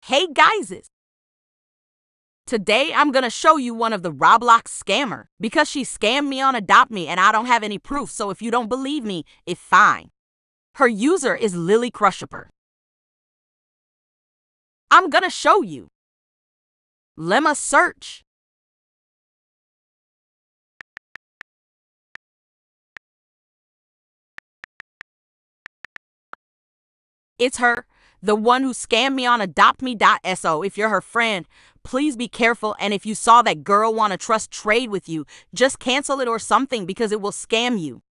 Hey guys, today I'm gonna show you one of the Roblox scammer because she scammed me on Adopt Me and I don't have any proof, so if you don't believe me, it's fine. Her user is Lily Crusher. I'm gonna show you. Lemma search. It's her, the one who scammed me on adoptme.so. If you're her friend, please be careful, and if you saw that girl want to trust trade with you, just cancel it or something because it will scam you.